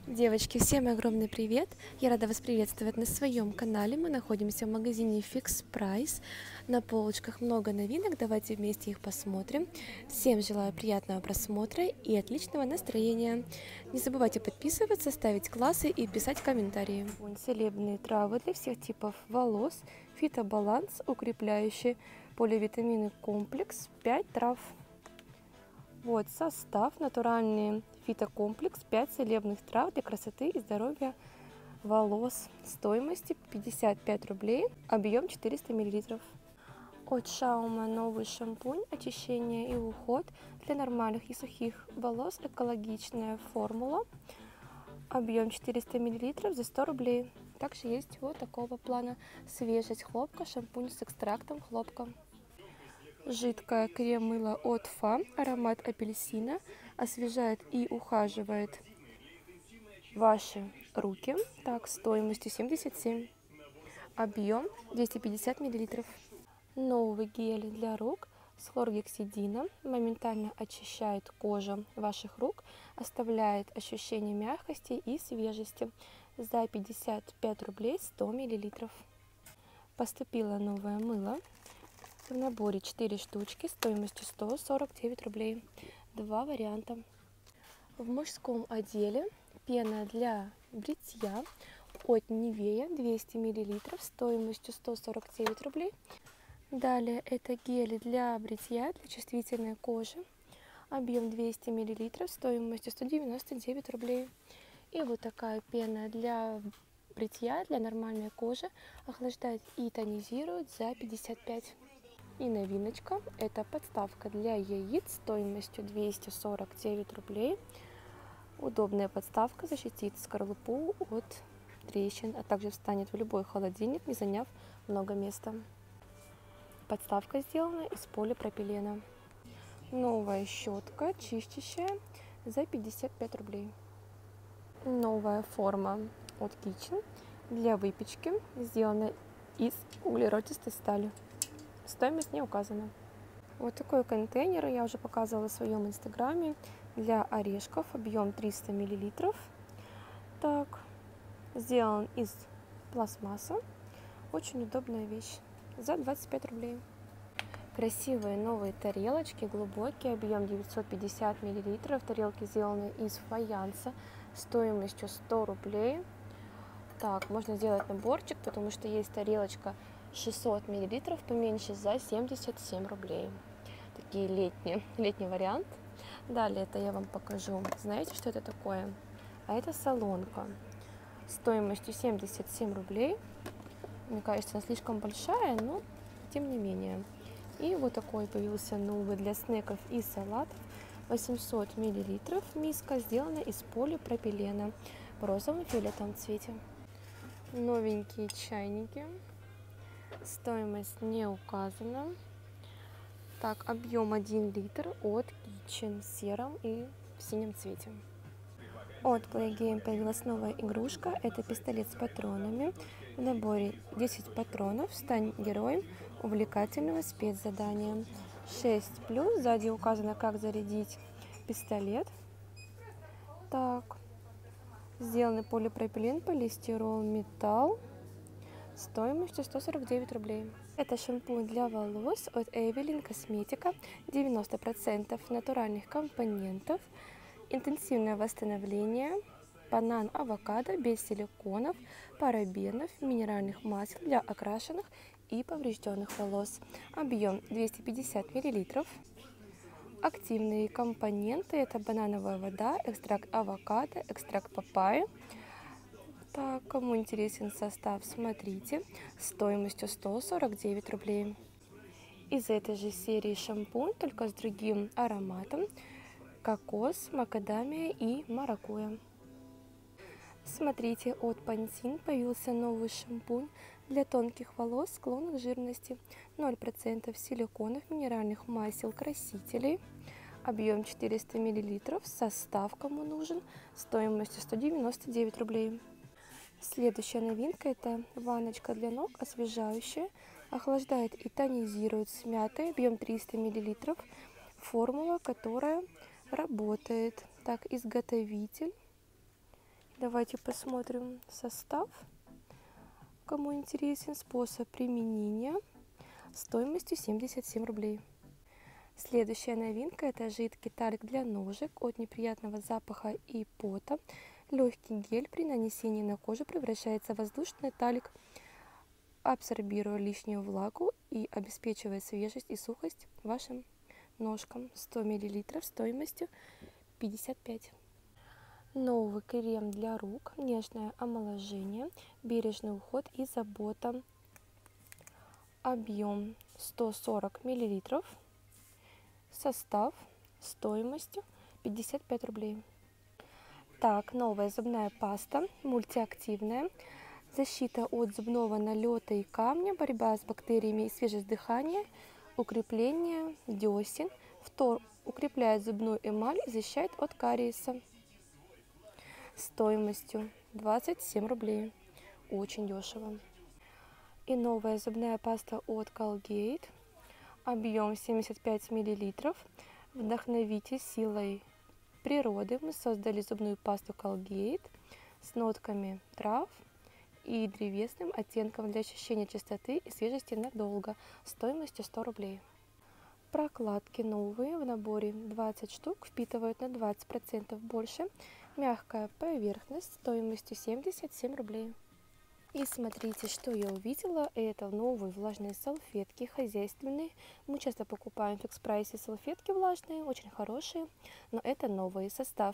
Девочки, всем огромный привет! Я рада вас приветствовать на своем канале. Мы находимся в магазине Fix Price. На полочках много новинок, давайте вместе их посмотрим. Всем желаю приятного просмотра и отличного настроения. Не забывайте подписываться, ставить классы и писать комментарии. Целебные травы для всех типов волос, фитобаланс, укрепляющий поливитаминный комплекс, 5 трав. Вот состав: натуральный фитокомплекс, 5 целебных трав для красоты и здоровья волос. Стоимость 55 рублей, объем 400 мл. От Шаума новый шампунь, очищение и уход для нормальных и сухих волос, экологичная формула, объем 400 мл за 100 рублей. Также есть вот такого плана: свежесть хлопка, шампунь с экстрактом хлопка. Жидкое крем-мыло от Фа, аромат апельсина, освежает и ухаживает ваши руки. Так, стоимостью 77, объем 250 мл. Новый гель для рук с хлоргексидином моментально очищает кожу ваших рук, оставляет ощущение мягкости и свежести. За 55 рублей 100 мл. Поступило новое мыло. В наборе 4 штучки стоимостью 149 рублей. Два варианта. В мужском отделе пена для бритья от Нивея 200 мл стоимостью 149 рублей. Далее это гель для бритья для чувствительной кожи, объем 200 мл стоимостью 199 рублей. И вот такая пена для бритья для нормальной кожи, охлаждает и тонизирует за 55. И новиночка — это подставка для яиц стоимостью 249 рублей. Удобная подставка, защитит скорлупу от трещин, а также встанет в любой холодильник, не заняв много места. Подставка сделана из полипропилена. Новая щетка чистящая за 55 рублей. Новая форма от Kitchen для выпечки, сделана из углеродистой стали. Стоимость не указана. Вот такой контейнер я уже показывала в своем инстаграме для орешков, объем 300 мл. Так, сделан из пластмассы. Очень удобная вещь. За 25 рублей. Красивые новые тарелочки, глубокие, объем 950 мл. Тарелки сделаны из фаянса, стоимостью 100 рублей. Так, можно сделать наборчик, потому что есть тарелочка 600 мл поменьше за 77 рублей. Такие летний вариант. Далее это я вам покажу. Знаете, что это такое? А это солонка. Стоимостью 77 рублей. Мне кажется, она слишком большая, но тем не менее. И вот такой появился новый для снеков и салатов. 800 мл. Миска сделана из полипропилена в розовом фиолетовом цвете. Новенькие чайники. Стоимость не указана. Так, объем 1 литр от Kitchen в сером и в синем цвете. От Play Game появилась новая игрушка. Это пистолет с патронами. В наборе 10 патронов. Стань героем увлекательного спецзадания. 6+. Сзади указано, как зарядить пистолет. Так. Сделаны полипропилен, полистирол, металл. Стоимостью 149 рублей. Это шампунь для волос от Эвелин Косметика. 90% натуральных компонентов. Интенсивное восстановление. Банан, авокадо, без силиконов, парабенов, минеральных масел для окрашенных и поврежденных волос. Объем 250 мл. Активные компоненты — это банановая вода, экстракт авокадо, экстракт папайи. Так, кому интересен состав, смотрите. Стоимостью 149 рублей. Из этой же серии шампунь, только с другим ароматом: кокос, макадамия и маракуйя. Смотрите, от Pantene появился новый шампунь для тонких волос, склонных к жирности. 0% силиконов, минеральных масел, красителей. Объем 400 мл. Состав, кому нужен, стоимостью 199 рублей. Следующая новинка — это ванночка для ног, освежающая, охлаждает и тонизирует с мятой, объем 300 мл. Формула, которая работает. Так, изготовитель Давайте посмотрим состав. Кому интересен, способ применения. Стоимостью 77 рублей. Следующая новинка — это жидкий талик для ножек от неприятного запаха и пота. Легкий гель при нанесении на кожу превращается в воздушный талик, абсорбируя лишнюю влагу и обеспечивая свежесть и сухость вашим ножкам. 100 мл стоимостью 55. Новый крем для рук, нежное омоложение, бережный уход и забота. Объем 140 мл. Состав стоимостью 55 рублей. Так, новая зубная паста, мультиактивная. Защита от зубного налета и камня, борьба с бактериями и свежесть дыхания, укрепление десен. Фтор укрепляет зубную эмаль и защищает от кариеса. Стоимостью 27 рублей. Очень дешево. И новая зубная паста от Colgate. Объем 75 мл. Вдохновите силой природы. Мы создали зубную пасту Colgate с нотками трав и древесным оттенком для ощущения чистоты и свежести надолго. Стоимостью 100 рублей. Прокладки новые в наборе 20 штук, впитывают на 20% больше. Мягкая поверхность стоимостью 77 рублей. И смотрите, что я увидела. Это новые влажные салфетки хозяйственные. Мы часто покупаем в Fix Price салфетки влажные, очень хорошие. Но это новые. Состав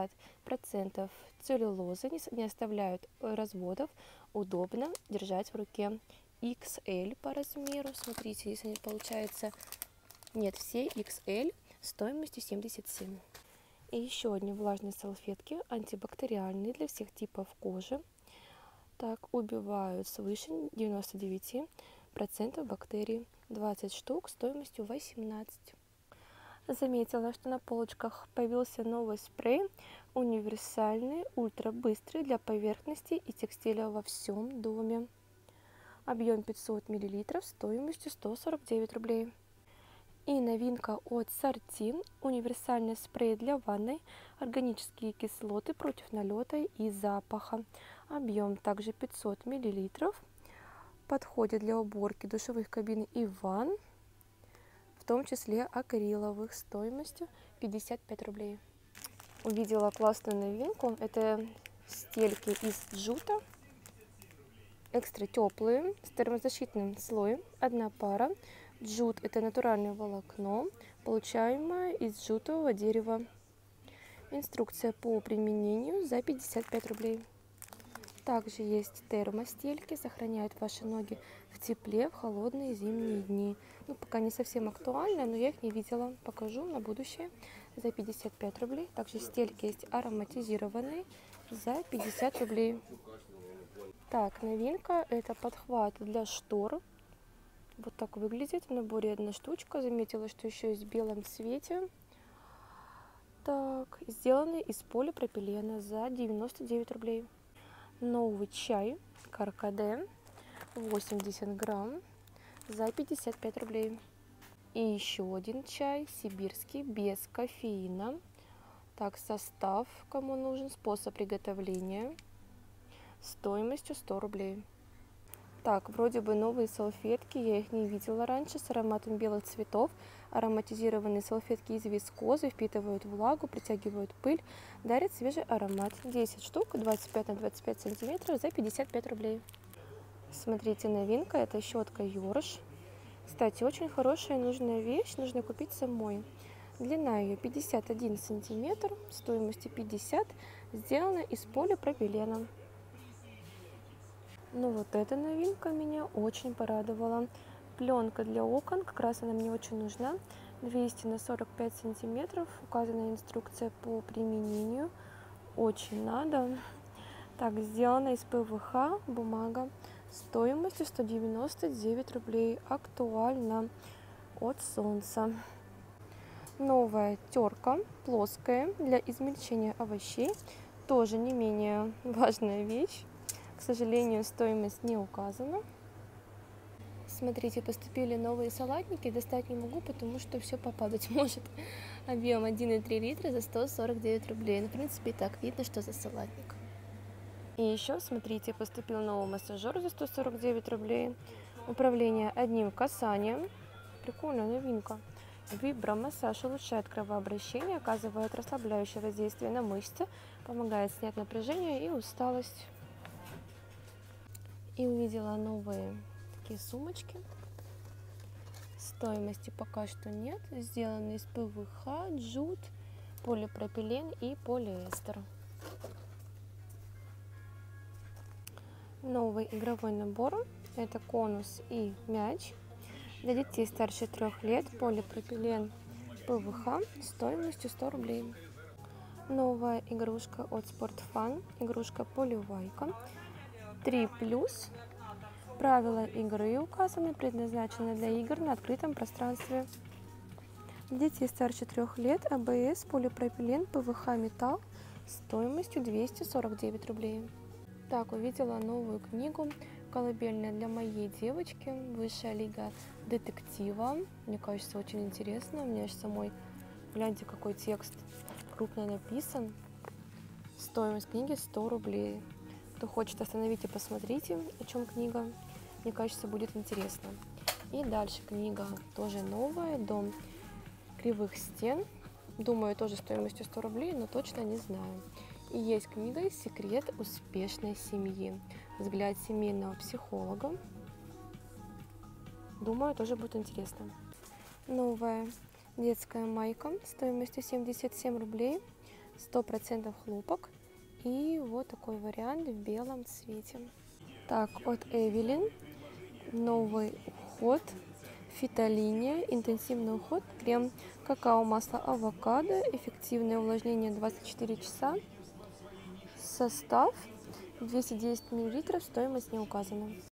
60% целлюлозы, не оставляют разводов. Удобно держать в руке. XL по размеру. Смотрите, здесь они получается... Нет, все XL стоимостью 77. И еще одни влажные салфетки, антибактериальные для всех типов кожи. Так, убивают свыше 99% бактерий. 20 штук стоимостью 18. Заметила, что на полочках появился новый спрей, универсальный, ультрабыстрый для поверхности и текстиля во всем доме. Объем 500 мл стоимостью 149 рублей. И новинка от Сорти, универсальный спрей для ванной, органические кислоты против налета и запаха. Объем также 500 мл. Подходит для уборки душевых кабин и ванн, в том числе акриловых, стоимостью 55 рублей. Увидела классную новинку. Это стельки из джута, экстра теплые, с термозащитным слоем. Одна пара. Джут — это натуральное волокно, получаемое из джутового дерева. Инструкция по применению за 55 рублей. Также есть термостельки, сохраняют ваши ноги в тепле в холодные зимние дни. Ну, пока не совсем актуально, но я их не видела. Покажу на будущее за 55 рублей. Также стельки есть ароматизированные за 50 рублей. Так, новинка — это подхват для штор. Вот так выглядит. В наборе одна штучка. Заметила, что еще есть в белом цвете. Так, сделаны из полипропилена за 99 рублей. Новый чай Каркаде 80 грамм за 55 рублей. И еще один чай сибирский без кофеина. Так, состав, кому нужен, способ приготовления, стоимостью 100 рублей. Так, вроде бы новые салфетки, я их не видела раньше, с ароматом белых цветов. Ароматизированные салфетки из вискозы, впитывают влагу, притягивают пыль, дарят свежий аромат. 10 штук, 25 на 25 сантиметров за 55 рублей. Смотрите, новинка, это щетка Ёрш. Кстати, очень хорошая, нужная вещь, нужно купить самой. Длина ее 51 сантиметр, стоимостью 50, сделана из полипропилена. Ну вот эта новинка меня очень порадовала. Пленка для окон, как раз она мне очень нужна. 200 на 45 сантиметров. Указана инструкция по применению. Очень надо. Так, сделана из ПВХ бумага. Стоимостью 199 рублей. Актуально. От солнца. Новая терка плоская для измельчения овощей. Тоже не менее важная вещь. К сожалению, стоимость не указана. Смотрите, поступили новые салатники. Достать не могу, потому что все попадать может. Объем 1,3 литра за 149 рублей. Ну, в принципе, и так видно, что за салатник. И еще, смотрите, поступил новый массажер за 149 рублей. Управление одним касанием. Прикольная новинка. Вибромассаж улучшает кровообращение, оказывает расслабляющее воздействие на мышцы, помогает снять напряжение и усталость. И увидела новые такие сумочки. Стоимости пока что нет. Сделаны из ПВХ, джут, полипропилен и полиэстер. Новый игровой набор. Это конус и мяч. Для детей старше 3 лет. Полипропилен, ПВХ стоимостью 100 рублей. Новая игрушка от SportFun. Игрушка поливайка. 3+. Правила игры указаны, предназначены для игр на открытом пространстве. Для детей старше 3 лет. АБС, полипропилен, ПВХ, металл стоимостью 249 рублей. Так, увидела новую книгу «Колыбельная для моей девочки. Высшая лига детектива». Мне кажется, очень интересно. У меня аж самой, гляньте, какой текст крупно написан. Стоимость книги 100 рублей. Кто хочет, остановите, посмотрите, о чем книга. Мне кажется, будет интересно. И дальше книга тоже новая. «Дом кривых стен». Думаю, тоже стоимостью 100 рублей, но точно не знаю. И есть книга «Секрет успешной семьи». Взгляд семейного психолога. Думаю, тоже будет интересно. Новая детская майка стоимостью 77 рублей. 100% хлопок. И вот такой вариант в белом цвете. Так, от Эвелин новый уход. Фитолиния, интенсивный уход, крем какао, масло авокадо, эффективное увлажнение 24 часа. Состав 210 мл, стоимость не указана.